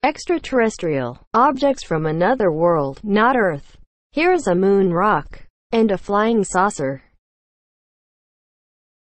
Extraterrestrial. Objects from another world, not Earth. Here is a moon rock and a flying saucer.